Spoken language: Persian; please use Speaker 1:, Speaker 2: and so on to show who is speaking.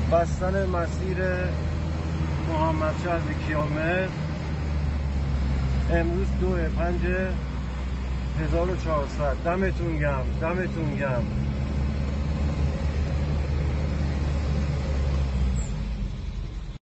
Speaker 1: بستن مسیر محمد شهر کیلومتر امروز 2/5/1400. دمتون گرم.